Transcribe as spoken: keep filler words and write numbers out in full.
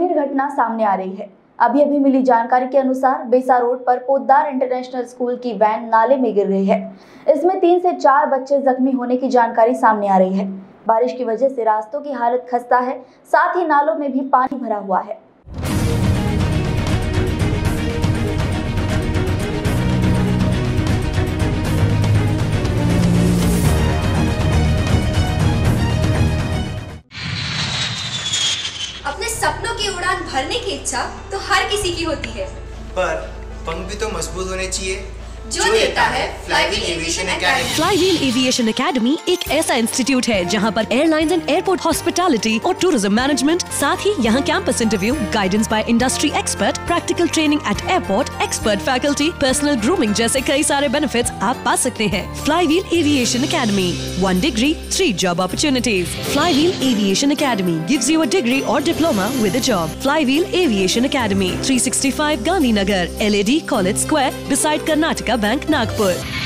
गंभीर घटना सामने आ रही है। अभी अभी मिली जानकारी के अनुसार बेसा रोड पर पोद्दार इंटरनेशनल स्कूल की वैन नाले में गिर गई है। इसमें तीन से चार बच्चे जख्मी होने की जानकारी सामने आ रही है। बारिश की वजह से रास्तों की हालत खस्ता है, साथ ही नालों में भी पानी भरा हुआ है। अपने सपनों की उड़ान भरने की इच्छा तो हर किसी की होती है, पर पंख भी तो मजबूत होने चाहिए जो देता है flywheel aviation academy. Flywheel aviation academy एक ऐसा इंस्टीट्यूट है जहां पर एयरलाइंस एंड एयरपोर्ट हॉस्पिटैलिटी और टूरिज्म मैनेजमेंट, साथ ही यहां campus interview, guidance by industry expert, practical training at airport, expert faculty, personal grooming जैसे कई सारे बेनिफिट्स आप पा सकते हैं। Flywheel aviation academy, one degree three job opportunities. Flywheel aviation academy gives you a degree और diploma with a job. Flywheel aviation academy, three sixty five Gandhinagar, L A D college square, beside Karnataka Bank, Nagpur।